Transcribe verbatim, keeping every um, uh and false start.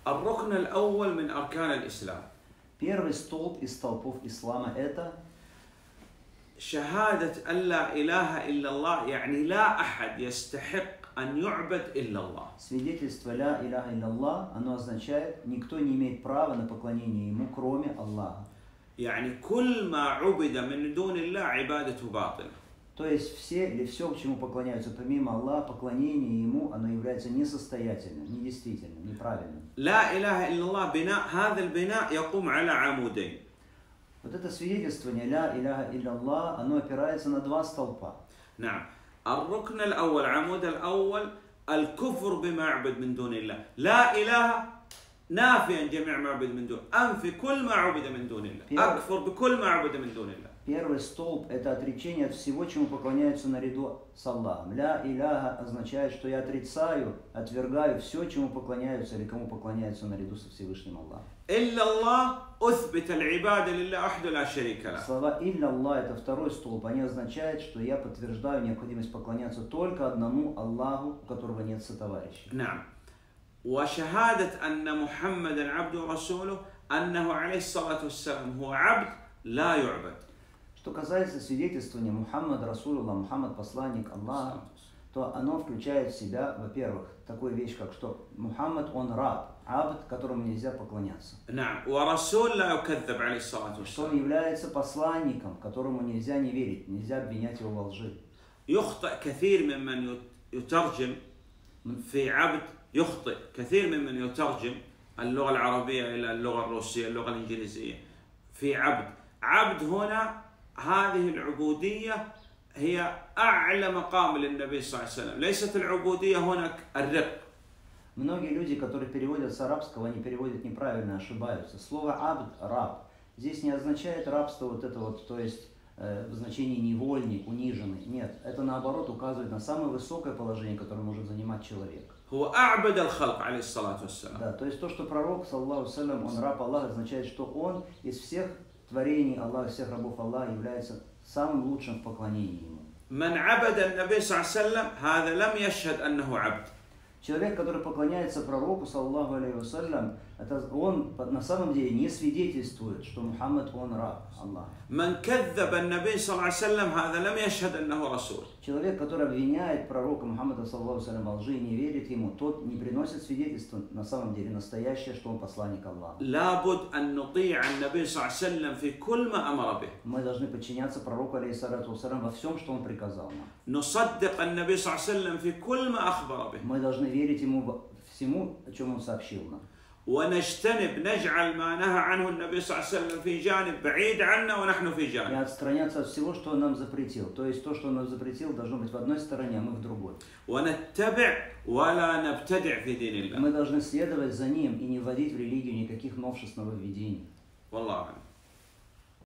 الركن الأول من أركان الإسلام. Первый столб из столпов ислама это شهادة أن لا إله إلا الله، يعني لا أحد يستحق أن يعبد إلا الله. свидетельство ля иляха илляллах, оно означает, никто не имеет права на поклонение ему, кроме Аллаха. يعني كل ما عبد من دون الله عبادته باطلة. То есть все или все, к чему поклоняются помимо Аллаха, поклонение ему, оно является несостоятельным, недействительным, неправильным. لا إله إلا الله بناء هذا البناء يقوم على عمودين. Вот это свидетельствование ля иляха илляллах, оно опирается на два столпа. نعم. الركن الأول عمود الأول الكفر بما يعبد من دون الله. لا إله نافيا جميع ما عبد من دون، أنفي كل ما عبد من دون الله، أكفر بكل ما عبد من دون الله. Первый столб – это отречение от всего, чему поклоняются наряду с Аллахом. Ля иляха означает, что я отрицаю, отвергаю все, чему поклоняются или кому поклоняются наряду со Всевышним Аллахом. إلا الله أثبت العبادة لله وحده لا شريك له. Слова «илля Аллах» – это второй столб. Они означают, что я подтверждаю необходимость поклоняться только одному Аллаху, у которого нет сотоварища. نعم. وشهادة أن محمدا عبده ورسوله أنه عليه الصلاة والسلام هو عبد لا يعبد. Что касается свидетельствования Мухаммад Расулуллах, Мухаммад посланник Аллаха, то оно включает в себя, во-первых, такую вещь, как что Мухаммад он раб, абд, которому нельзя поклоняться. نعم. ورسول لا يكذب عليه الصلاة Что он والسلام. является посланником, которому нельзя не верить, нельзя обвинять его во лжи. يخطئ كثير ممن يترجم في عبد، يخطئ كثير ممن يترجم اللغة العربية إلى اللغة الروسية، اللغة الإنجليزية في عبد. عبد هنا هذه العبودية هي أعلى مقام للنبي صلى الله عليه وسلم، ليست العبودية هناك الرق. Многие люди, которые переводят с арабского, они переводят неправильно, ошибаются. Слово абд, раб, здесь не означает рабство вот это вот, то есть э, в значении невольник, униженный. Нет, это наоборот указывает на самое высокое положение, которое может занимать человек. هو أعبد الخلق عليه الصلاة والسلام. Да, то есть то, что пророк, саллаллаху салям, он раб Аллаха, означает, что он из всех творений Аллаха, всех рабов Аллаха является самым лучшим в поклонении ему. من عبد النبي صلى الله عليه وسلم هذا لم يشهد أنه عبد. Человек, который поклоняется пророку, саллаллаху алейхи вассалям, это он на самом деле не свидетельствует, что Мухаммад он раб Аллаха. من كذب النبي صلى الله عليه وسلم هذا لم يشهد أنه رسول. Человек, который обвиняет пророка Мухаммада, саллаллаху алейхи во лжи и не верит ему, тот не приносит свидетельство на самом деле настоящее, что он посланник Аллаха. لابد أن نطيع النبي صلى الله عليه وسلم في كل ما أمر به. Мы должны подчиняться пророку, алейхиссалату вассалям, во всем, что он приказал нам. نصدق النبي صلى الله عليه وسلم في كل ما أخبر به. Мы должны верить ему во всему, о чем он сообщил нам. ونجتنب نجعل ما نهى عنه النبي صلى الله عليه وسلم في جانب بعيد عنا ونحن في И جانب. отстраняться от всего, что он нам запретил. То есть то, что он нам запретил, должно быть в одной стороне, а мы в другой. ونتبع ولا نبتدع في دين الله. Мы должны следовать за ним и не вводить в религию никаких новшеств, нововведений. والله أعلم.